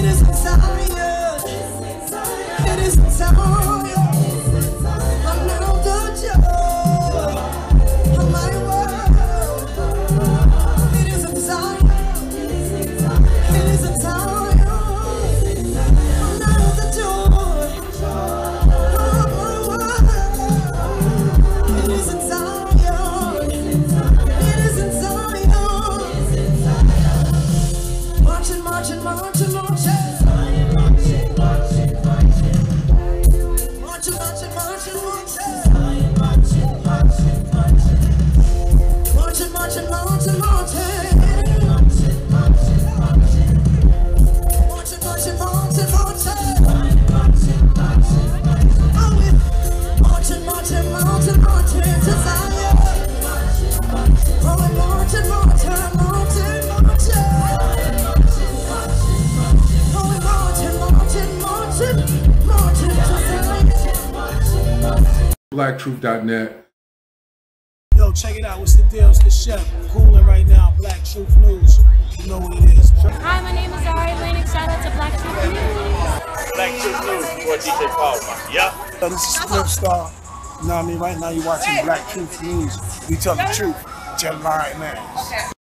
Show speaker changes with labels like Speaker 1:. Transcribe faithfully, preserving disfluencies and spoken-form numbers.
Speaker 1: isn't Zion. It isn't Zion. I'm now the joy of my world. It isn't Zion. It isn't Zion. I'm now the joy of my world. It isn't Zion. It isn't Zion. Marching, marching, marching, marching. Marching, marching, marching, marching. Marching, marching, marching, marching. Marching, marching, marching, marching. Oh, we're marching, marching, marching, marching to Zion. Oh, we're marching, marching, marching, marching. Oh, we're marching, marching, marching, marching to Zion.
Speaker 2: black truth dot net.
Speaker 3: Yo, check it out. What's the deal? It's the chef. Cooling right now. Black Truth News. You know what it is.
Speaker 4: Hi, my name is Lauryn. Shout out to Black Truth News.
Speaker 5: Black Truth News for D J Paul. Yeah.
Speaker 3: Yo, this is Flip Star. You know what I mean? Right now you're watching Black Truth News. We tell the truth. Tell the lie, man.